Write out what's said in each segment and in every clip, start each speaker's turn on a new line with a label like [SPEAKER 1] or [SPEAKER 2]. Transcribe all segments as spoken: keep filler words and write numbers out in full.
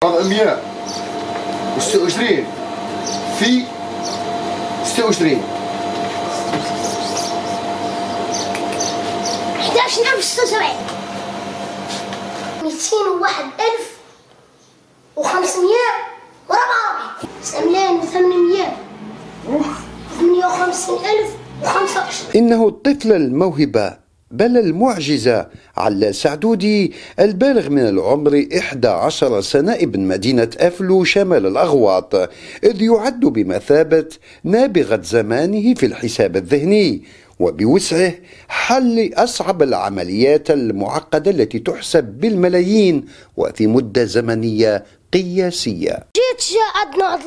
[SPEAKER 1] مئة وستة وعشرين في ستة وعشرين
[SPEAKER 2] أحد عشر ألف وستة وسبعين مئتين وواحد ألف وخمسمائة وأربعة وأربعين تسعة ملايين وثمانمائة وثمانية وخمسين ألف وخمسة وعشرين.
[SPEAKER 3] إنه الطفل الموهبة بل المعجزة علا سعدودي البالغ من العمر إحدى عشرة سنة ابن مدينة أفلو شمال الأغواط، إذ يعد بمثابة نابغة زمانه في الحساب الذهني، وبوسعه حل أصعب العمليات المعقدة التي تحسب بالملايين وفي مدة زمنية قياسية.
[SPEAKER 2] جيت عندنا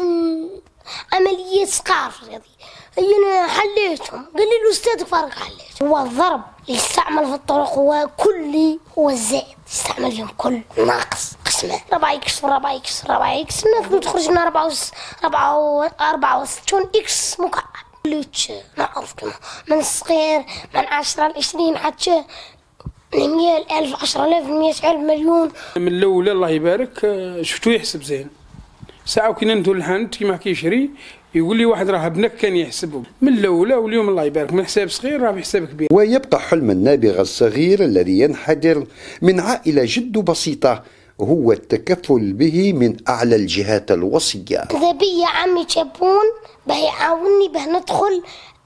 [SPEAKER 2] عملية سقار رياضي أنا حليتهم، قال لي الأستاذ فارق حليت. هو الضرب اللي يستعمل في الطرق هو كلي، هو الزائد يستعمل فيهم كل ناقص قسمة ربعة إكس ربعة إكس ربعة إكس ناخذ تخرج لنا ربعة وس ربعة أربعة وستون إكس مكعب. قلت نعرف كما من الصغير من عشرة لعشرين حتى مية ألف عشرة آلاف مية ألف مليون.
[SPEAKER 4] من الأول الله يبارك شفتو يحسب زين، ساعة كنا ندخل الحانوت كيما كيشري يقول لي واحد راه ابنك كان يحسبه من الاولى، واليوم الله يبارك من حساب صغير راه بحساب كبير.
[SPEAKER 3] ويبقى حلم النابغة الصغير الذي ينحدر من عائلة جد بسيطة هو التكفل به من أعلى الجهات الوصية.
[SPEAKER 2] إذا بيا عمي تشابون باه يعاوني باه ندخل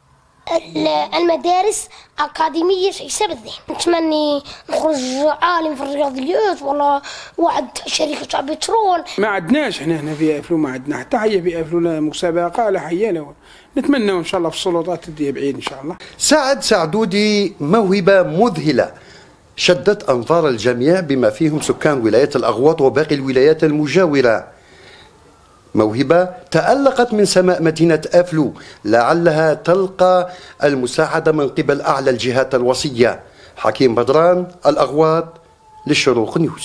[SPEAKER 2] المدارس أكاديمية في حساب الذهن. نتمنى نخرج عالم في الرياضيات ولا واحد شركة تاع بترول.
[SPEAKER 4] ما عندناش احنا هنا في أفلو، ما عندنا حتى حية في أفلو لا مسابقة لا حية لا. نتمنى إن شاء الله في السلطات تديها بعيد إن شاء الله.
[SPEAKER 3] سعد سعدودي موهبة مذهلة شدت أنظار الجميع بما فيهم سكان ولاية الأغواط وباقي الولايات المجاورة. موهبة تألقت من سماء مدينة أفلو لعلها تلقى المساعدة من قبل أعلى الجهات الوصية. حكيم بدران، الأغواط، للشروق نيوز.